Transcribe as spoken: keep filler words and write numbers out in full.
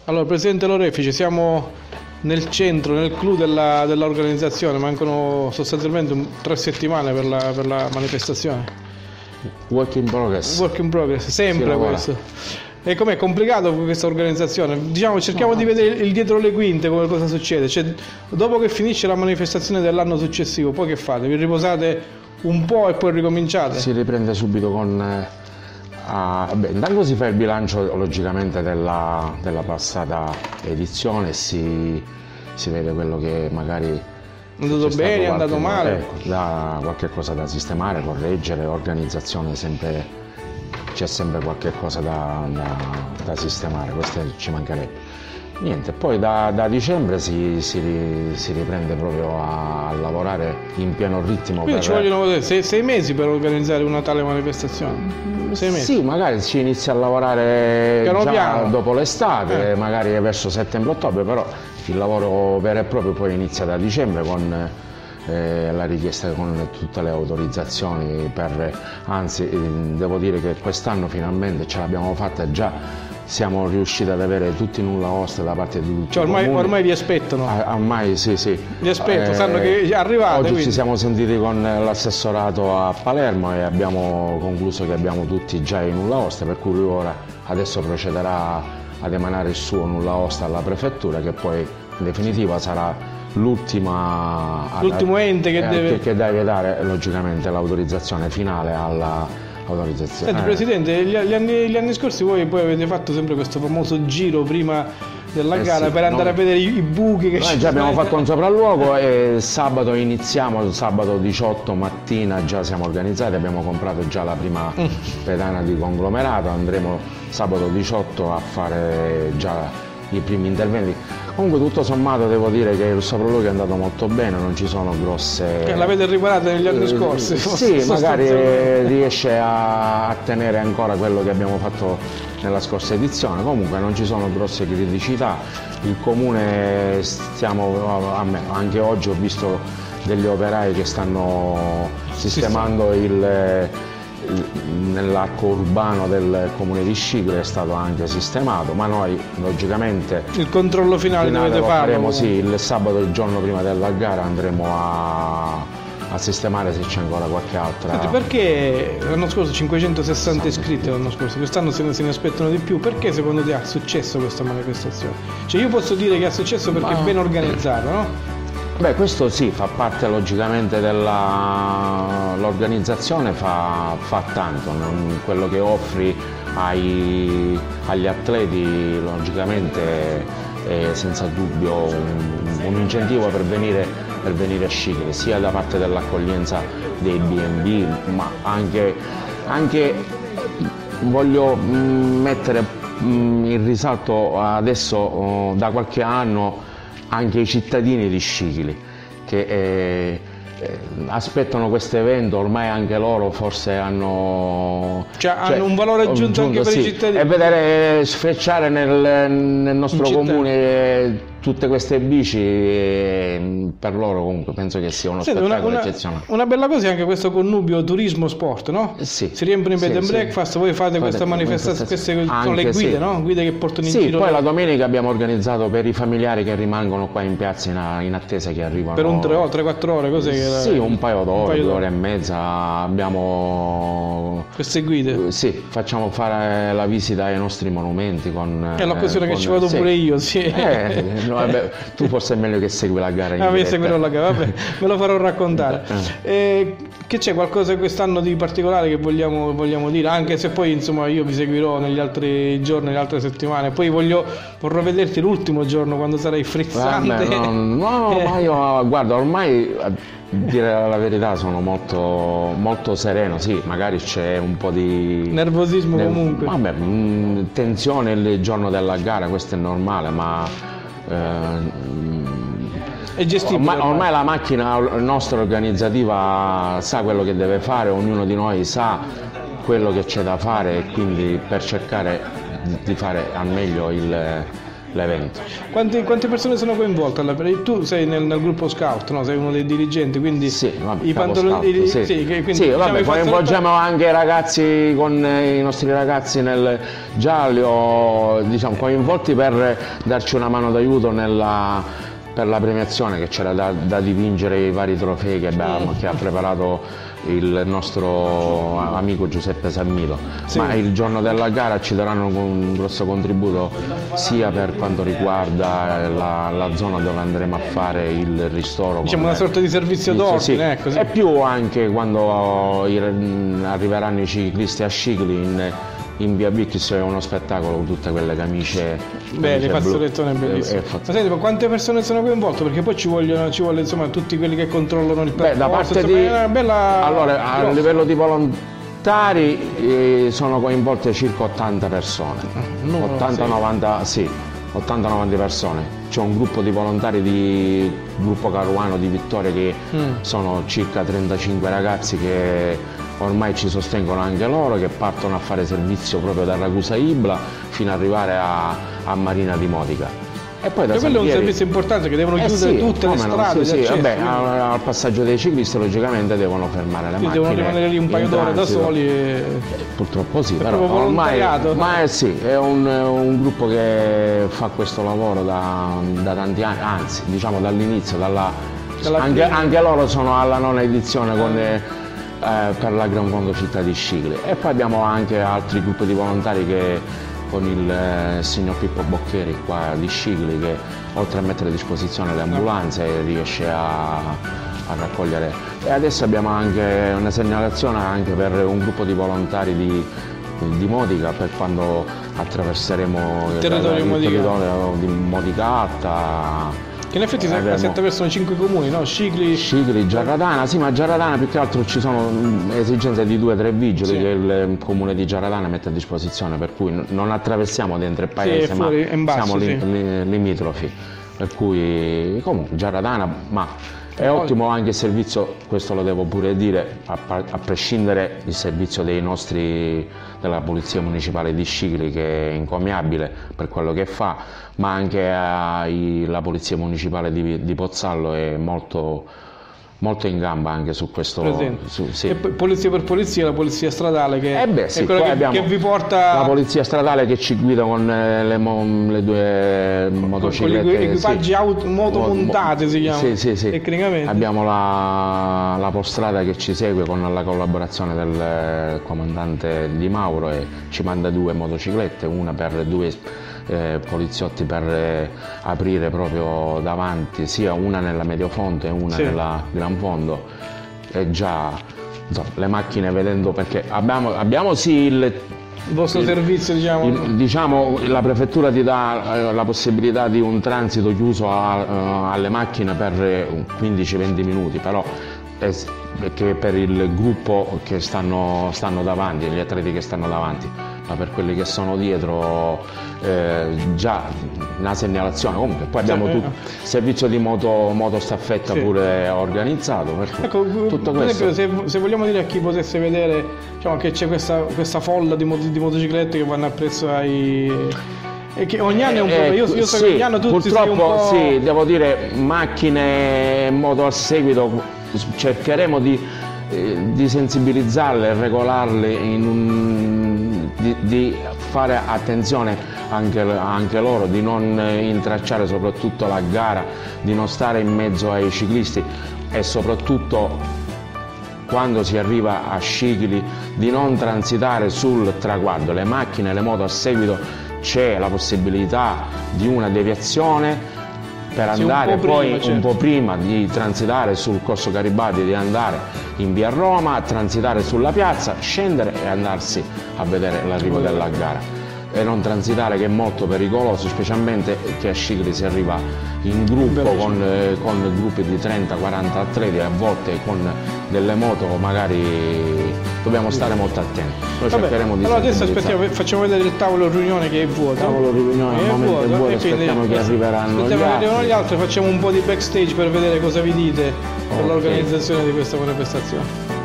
Allora, Presidente Lorefice, siamo nel centro, nel clou della, dell'organizzazione, mancano sostanzialmente un, tre settimane per la, per la manifestazione. Work in progress. Work in progress, sempre questo. E com'è complicato questa organizzazione? Diciamo, cerchiamo no, di vedere il dietro le quinte, come cosa succede. Cioè, dopo che finisce la manifestazione dell'anno successivo, poi che fate? Vi riposate un po' e poi ricominciate? Si riprende subito con... Eh, ah, beh, intanto si fa il bilancio logicamente della, della passata edizione e si, si vede quello che magari... È andato bene, è andato male? Ecco, da qualche cosa da sistemare, correggere, organizzazione sempre... C'è sempre qualche cosa da, da, da sistemare, questo ci mancherebbe. Niente, poi da, da dicembre si, si, si riprende proprio a, a lavorare in pieno ritmo. Quindi per... ci vogliono sei, sei mesi per organizzare una tale manifestazione? Sei mesi? Sì, magari si inizia a lavorare piano già piano. dopo l'estate, eh. magari verso settembre-ottobre, però il lavoro vero e proprio poi inizia da dicembre con... Eh, la richiesta con tutte le autorizzazioni per, anzi eh, devo dire che quest'anno finalmente ce l'abbiamo fatta già, siamo riusciti ad avere tutti nulla osta da parte di tutti. Cioè ormai, ormai vi aspettano? Ah, ormai sì sì. Vi aspetto, eh, sanno che arrivate. Oggi quindi. Ci siamo sentiti con l'assessorato a Palermo e abbiamo concluso che abbiamo tutti già i nulla osta, per cui lui ora adesso procederà ad emanare il suo nulla osta alla prefettura, che poi in definitiva sarà l'ultima l'ultimo ente che, eh, deve... Che, che deve dare logicamente l'autorizzazione finale alla autorizzazione. Senti, eh. Presidente, gli, gli, anni, gli anni scorsi voi poi avete fatto sempre questo famoso giro prima della eh gara sì, per andare no, a vedere i, i buchi che noi già abbiamo fatto un sopralluogo e sabato iniziamo, sabato diciotto mattina già siamo organizzati, abbiamo comprato già la prima mm. pedana di conglomerato, andremo sabato diciotto a fare già i primi interventi. Comunque tutto sommato devo dire che il sopralluogo è andato molto bene, non ci sono grosse... Che l'avete riguardata negli anni scorsi? Sì, magari riesce a, a tenere ancora quello che abbiamo fatto nella scorsa edizione, comunque non ci sono grosse criticità, il comune stiamo, a me, anche oggi ho visto degli operai che stanno sistemando il... nell'arco urbano del comune di Scicli è stato anche sistemato, ma noi logicamente il controllo finale, finale dovete farlo. Sì, il sabato, il giorno prima della gara, andremo a, a sistemare se c'è ancora qualche altra. Senti, perché l'anno scorso cinquecentosessanta iscritti, l'anno scorso, quest'anno se ne, se ne aspettano di più, perché secondo te ha successo questa manifestazione? Cioè io posso dire che ha successo perché ma... è ben organizzata, no? Beh, questo sì, fa parte logicamente della... l'organizzazione fa, fa tanto, non... quello che offri ai... agli atleti logicamente è senza dubbio un, un incentivo per venire, per venire a Scicli, sia da parte dell'accoglienza dei B and B, ma anche, anche voglio mettere in risalto adesso oh, da qualche anno anche i cittadini di Scicli che eh, eh, aspettano questo evento, ormai anche loro forse hanno, cioè, cioè, hanno un valore aggiunto, aggiunto anche per sì, i cittadini. E vedere sfrecciare nel, nel nostro comune tutte queste bici, eh, per loro comunque penso che sia uno Senti, spettacolo una, una, eccezionale. Una bella cosa è anche questo connubio turismo-sport, no? Sì. Si riempiono i bed sì, and breakfast, sì. Voi fate, fate questa manifestazione, queste sono le guide, sì. no? Guide che portano in sì, giro. Poi la domenica abbiamo organizzato per i familiari che rimangono qua in piazza in, in attesa che arrivano. Per un tre quattro ore, cos'è che Sì, un paio d'ore, due ore e mezza, abbiamo... Queste guide? Sì, facciamo fare la visita ai nostri monumenti con... È l'occasione eh, che con, ci vado sì. pure io, sì. Eh, no, vabbè, tu forse è meglio che segui la gara in ah, diretta. seguirò la gara, vabbè, me lo farò raccontare. Eh, che c'è qualcosa quest'anno di particolare che vogliamo, vogliamo dire? Anche se poi insomma io vi seguirò negli altri giorni, nelle altre settimane, poi voglio, vorrò vederti l'ultimo giorno quando sarai frizzante. Vabbè, no, no, ma io guarda, ormai a dire la verità sono molto, molto sereno, sì, magari c'è un po' di... nervosismo ne, comunque. Vabbè, mh, tensione il giorno della gara, questo è normale, ma... Eh, è gestibile. Ormai, ormai la macchina nostra organizzativa sa quello che deve fare, ognuno di noi sa quello che c'è da fare e quindi per cercare di fare al meglio il, l'evento. Quante, quante persone sono coinvolte? Alla, tu sei nel, nel gruppo scout, no? Sei uno dei dirigenti, quindi sì, vabbè, i pantaloni. Sì, sì, quindi, sì, diciamo, vabbè, coinvolgiamo anche i ragazzi, con i nostri ragazzi nel gialli, o diciamo coinvolti per darci una mano d'aiuto nella, per la premiazione, che c'era da, da dipingere i vari trofei che, abbiamo, che ha preparato il nostro amico Giuseppe Sammilo. Sì. Ma il giorno della gara ci daranno un grosso contributo sia per quanto riguarda la, la zona dove andremo a fare il ristoro, diciamo una sorta di servizio d'ordine, sì. E più anche quando arriveranno i ciclisti a Scicli in, in via Vicchis, è uno spettacolo con tutte quelle camicie. Beh, le fazzolettone bellissime. Ma senti, ma quante persone sono coinvolte? Perché poi ci vogliono, ci vuole insomma tutti quelli che controllano il percorso. Beh, da parte insomma, di... è una bella... Allora, a livello di volontari eh, sono coinvolte circa ottanta persone. ottanta novanta, sì, ottanta novanta persone. C'è un gruppo di volontari di gruppo Caruano di Vittoria che mm. sono circa trentacinque ragazzi che ormai ci sostengono anche loro, che partono a fare servizio proprio da Ragusa Ibla fino ad arrivare a, a Marina di Modica. E poi da quello è un servizio importante, che devono eh chiudere sì, tutte le strade. Sì, sì, vabbè, al, al passaggio dei ciclisti logicamente devono fermare le sì, macchine. Devono rimanere lì un paio d'ore da soli. E... Purtroppo sì, è però ormai ma è, sì, è un, un gruppo che fa questo lavoro da, da tanti anni, anzi diciamo dall'inizio, dalla, dalla anche, anche loro sono alla nona edizione con... Eh, Eh, per la Gran Fondo Città di Scicli. E poi abbiamo anche altri gruppi di volontari che con il eh, signor Pippo Boccheri qua di Scicli, che oltre a mettere a disposizione le ambulanze riesce a, a raccogliere. E adesso abbiamo anche una segnalazione anche per un gruppo di volontari di, di Modica, per quando attraverseremo il territorio, il territorio di Modica Alta. Che in effetti eh, sette sono cinque comuni, no? Scicli, Scicli, Giarradana, sì, ma Giarradana più che altro ci sono esigenze di due o tre vigili, sì, che il comune di Giarradana mette a disposizione, per cui non attraversiamo dentro il paese, sì, ma basso, siamo sì. li, limitrofi, per cui comunque Giarradana, ma è ottimo anche il servizio, questo lo devo pure dire, a, a prescindere il servizio dei nostri, della Polizia Municipale di Scicli, che è incommiabile per quello che fa, ma anche ai, la Polizia Municipale di, di Pozzallo è molto, molto in gamba anche su questo. Su, sì. E poi polizia per polizia, la polizia stradale che eh beh, sì, è quella che, che vi porta... La polizia stradale che ci guida con le, le due motociclette. Con gli equipaggi sì. auto, motomontate si chiama. Sì, sì, sì. Tecnicamente. Abbiamo la, la Postrada che ci segue con la collaborazione del comandante Di Mauro e ci manda due motociclette, una per due Eh, poliziotti per eh, aprire proprio davanti, sia una nella medio fondo e una sì. nella gran fondo. E già insomma, le macchine vedendo, perché abbiamo, abbiamo sì il, il vostro il, servizio, diciamo. Il, diciamo la prefettura ti dà eh, la possibilità di un transito chiuso a, uh, alle macchine per quindici venti minuti, però è, che per il gruppo che stanno, stanno davanti, gli atleti che stanno davanti, ma per quelli che sono dietro eh, già una segnalazione. Comunque poi abbiamo sì, tutto il servizio di moto, moto staffetta sì. pure organizzato, ecco, tutto questo. Se, se vogliamo dire a chi potesse vedere, diciamo, che c'è questa, questa folla di, mot di motociclette che vanno appresso ai... E che ogni anno è un po', eh, io, io so sì, che ogni anno tutti purtroppo un po'... sì, devo dire, macchine e moto al seguito cercheremo di, eh, di sensibilizzarle e regolarle, in un, di, di fare attenzione anche, anche loro, di non intracciare soprattutto la gara, di non stare in mezzo ai ciclisti e soprattutto quando si arriva a Scicli di non transitare sul traguardo. Le macchine e le moto a seguito c'è la possibilità di una deviazione per andare sì, un poi prima, certo. un po' prima di transitare sul Corso Garibaldi, di andare in via Roma, transitare sulla piazza, scendere e andarsi a vedere l'arrivo della gara e non transitare, che è molto pericoloso, specialmente che a Scicli si arriva in gruppo con, eh, con gruppi di trenta quaranta atleti, a volte con delle moto magari dobbiamo stare molto attenti. Noi Vabbè, cercheremo di allora adesso aspettiamo, facciamo vedere il tavolo riunione che è vuoto. Il tavolo riunione al momento vuoto, è vuoto, aspettiamo che arriveranno gli altri. gli altri. Facciamo un po' di backstage per vedere cosa vi dite okay. per l'organizzazione di questa manifestazione.